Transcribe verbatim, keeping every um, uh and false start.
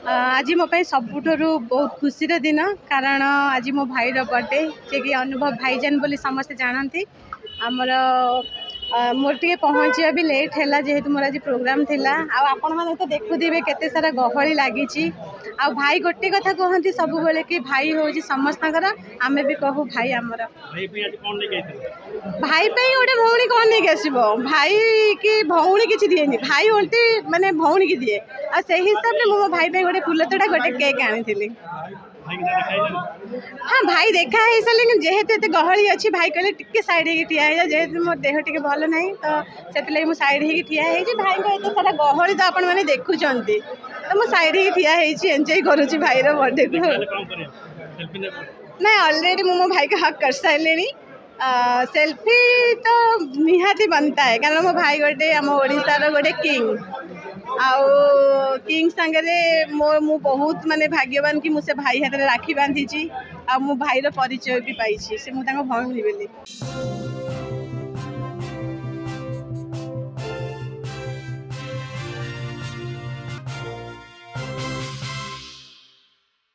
आज मो सबुठू बहुत खुशी दिन कारण आज मो भाई बर्थडे जे कि अनुभव भाईजान बोली समस्ते जानती आमर मोर टे पहुँचा भी लेट है जेहेतु मोर आज प्रोग्राम थिला आपण मैंने तो देखुवे केते सारा गहली लगी आ भाई गोटे कथा कहती सब बेले कि भाई हूँ समस्त आम भी कहू भाई आमर भाई पे गोटे भौणी कौन नहीं आसब भाई कि भौणी किसी दिए भाई ओल्टी माने भौणी की दिए आ से हिसाब से मो भाई पे गोटे फुलतोड़ा गोटे केक आनी हाँ भाई देखा है सारे जेहेतु एत गहली अच्छी भाई कहले टिके सैड हो ठिया जेहेतु मो देह टे भल ना तो से मुझे सैड हो ठिया भाई को एत सारा गहली तो आपण मैंने देखुं तो मुझे सैड हो ठिया एंजॉय करुँच भाई बर्थडे को ना ऑलरेडी मु मो भाई को हक कर सारे सेल्फी तो निहाती बनता है कारण मो भाई गोटे आम ओडार गोटे किंग आउ किंग सांगे मो मु बहुत माने भाग्यवान कि मुझे भाई हाथ में राखी बांधी आ मो भाईर परिचय भी पाई से मुझे भौणी बोली।